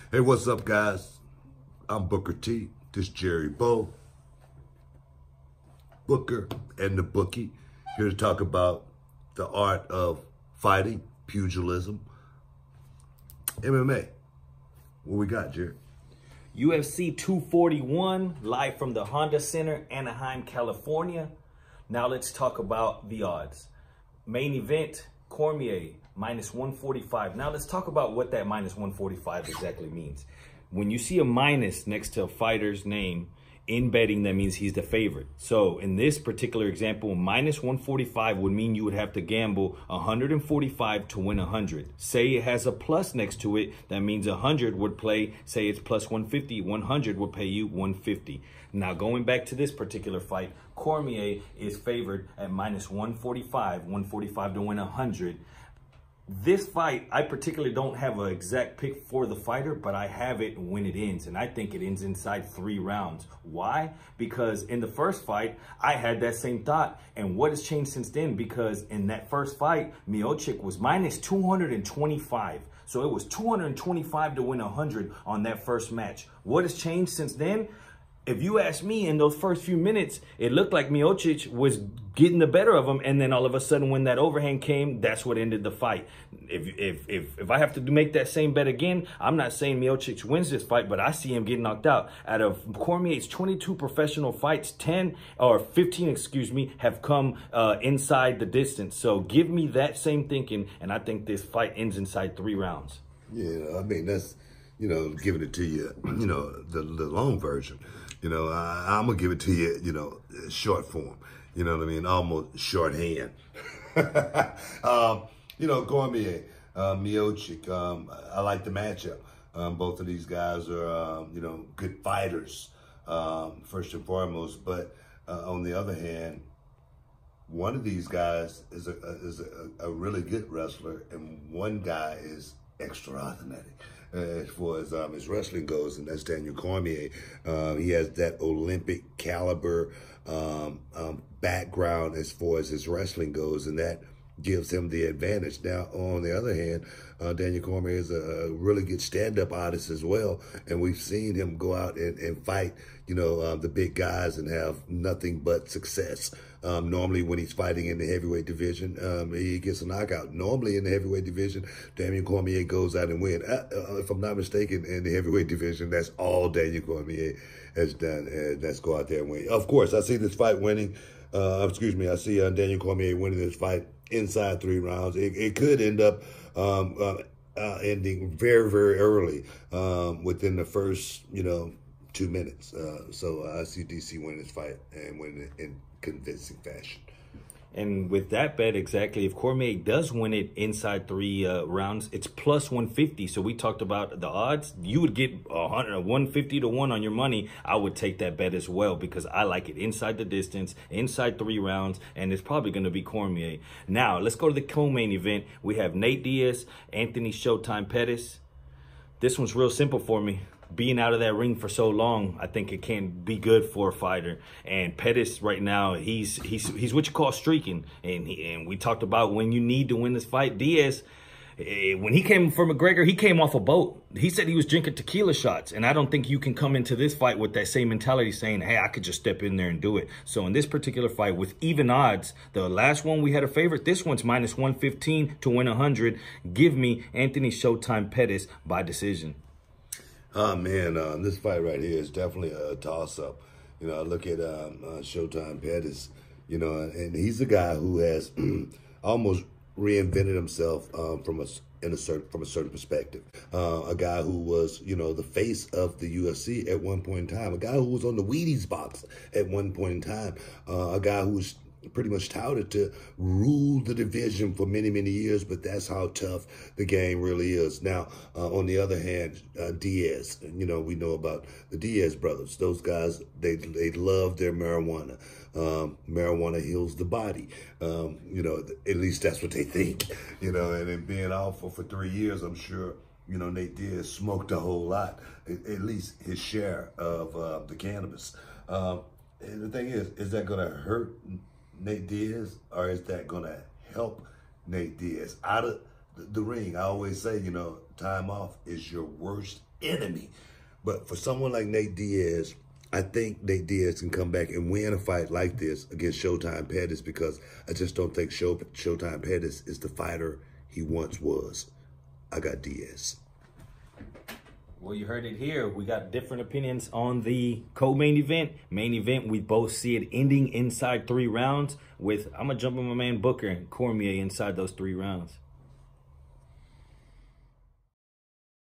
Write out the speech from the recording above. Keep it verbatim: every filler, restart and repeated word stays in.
Hey, what's up, guys? I'm Booker T. This Jerry Bow. Booker and the Bookie, here to talk about the art of fighting, pugilism, M M A. What we got, Jerry? U F C two forty-one, live from the Honda Center, Anaheim, California. Now let's talk about the odds. Main event, Cormier, minus one forty-five. Now let's talk about what that minus one forty-five exactly means. When you see a minus next to a fighter's name, in betting, that means he's the favorite. So in this particular example, minus one forty-five would mean you would have to gamble one hundred forty-five to win one hundred. Say it has a plus next to it, that means one hundred would play. Say it's plus one fifty, one hundred would pay you one fifty. Now going back to this particular fight, Cormier is favored at minus one forty-five, one forty-five to win one hundred. This fight, I particularly don't have an exact pick for the fighter, but I have it when it ends, and I think it ends inside three rounds. Why? Because in the first fight, I had that same thought, and what has changed since then? Because in that first fight, Miocic was minus two hundred twenty-five. So it was two hundred twenty-five to win one hundred on that first match. What has changed since then? If you ask me, in those first few minutes, it looked like Miocic was getting the better of him, and then all of a sudden, when that overhand came, that's what ended the fight. If if if if I have to make that same bet again, I'm not saying Miocic wins this fight, but I see him getting knocked out. Out of Cormier's twenty-two professional fights, ten or fifteen, excuse me, have come uh, inside the distance. So give me that same thinking, and I think this fight ends inside three rounds. Yeah, I mean, that's, you know, giving it to you, you know, the, the long version. You know, I, I'm going to give it to you, you know, short form. You know what I mean? Almost shorthand. um, you know, Cormier, uh, Miocic, um, I like the matchup. Um, both of these guys are, um, you know, good fighters, um, first and foremost. But uh, on the other hand, one of these guys is a, is a, a really good wrestler, and one guy is extraordinary. Uh, as far as um, his wrestling goes, and that's Daniel Cormier. Uh, he has that Olympic caliber um, um, background as far as his wrestling goes, and that gives him the advantage. Now, on the other hand, uh, Daniel Cormier is a, a really good stand-up artist as well, and we've seen him go out and, and fight, you know, uh, the big guys and have nothing but success. Um, normally, when he's fighting in the heavyweight division, um, he gets a knockout. Normally, in the heavyweight division, Daniel Cormier goes out and wins. Uh, uh, if I'm not mistaken, in the heavyweight division, that's all Daniel Cormier has done. Uh, let's go out there and win. Of course, I see this fight winning. Uh, excuse me, I see uh, Daniel Cormier winning this fight inside three rounds. It, it could end up um, uh, uh, ending very, very early um, within the first, you know, two minutes. Uh, so uh, I see D C winning this fight and winning it in convincing fashion. And with that bet, exactly, if Cormier does win it inside three uh, rounds, it's plus one fifty. So we talked about the odds. You would get one fifty to one on your money. I would take that bet as well because I like it inside the distance, inside three rounds, and it's probably going to be Cormier. Now, let's go to the co-main event. We have Nate Diaz, Anthony Showtime Pettis. This one's real simple for me. Being out of that ring for so long, I think it can be good for a fighter. And Pettis right now, he's he's he's what you call streaking. And he, and we talked about when you need to win this fight. Diaz, eh, when he came from McGregor, he came off a boat. He said he was drinking tequila shots. And I don't think you can come into this fight with that same mentality saying, hey, I could just step in there and do it. So in this particular fight, with even odds, the last one we had a favorite. This one's minus one fifteen to win one hundred. Give me Anthony Showtime Pettis by decision. Oh, man, uh, this fight right here is definitely a toss-up. You know, I look at um, uh, Showtime Pettis, you know, and he's a guy who has almost reinvented himself um, from a in a certain from a certain perspective. Uh, a guy who was, you know, the face of the U F C at one point in time. A guy who was on the Wheaties box at one point in time. Uh, a guy who was pretty much touted to rule the division for many, many years, but that's how tough the game really is. Now, uh, on the other hand, uh, Diaz, you know, we know about the Diaz brothers. Those guys, they they love their marijuana. Um, marijuana heals the body. Um, you know, at least that's what they think. You know, and in being out for, for three years, I'm sure, you know, Nate Diaz smoked a whole lot, at, at least his share of uh, the cannabis. Um, and the thing is, is that going to hurt Nate Diaz, or is that going to help Nate Diaz? Out of the, the ring. I always say, you know, time off is your worst enemy. But for someone like Nate Diaz, I think Nate Diaz can come back and win a fight like this against Showtime Pettis, because I just don't think Show, Showtime Pettis is the fighter he once was. I got Diaz. Well, you heard it here. We got different opinions on the co-main event. Main event, we both see it ending inside three rounds with, I'm going to jump on my man Booker and Cormier inside those three rounds.